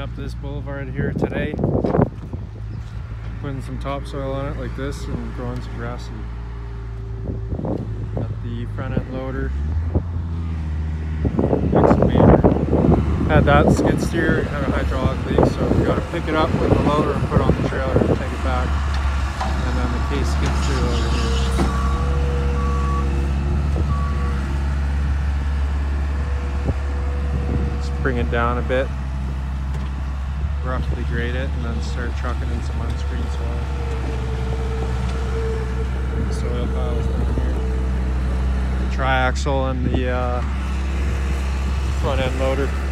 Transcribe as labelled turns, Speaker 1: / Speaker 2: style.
Speaker 1: up this boulevard here today, putting some topsoil on it like this and growing some grass seed. Got the front end loader, excavator. Had that skid steer, had a hydraulic leak, so we got to pick it up with the loader and put it on the trailer and take it back. And then the case skid steer loader here. Bring it down a bit, roughly grade it, and then start trucking in some unscreened soil. The soil piles down here. The triaxle and the front end loader.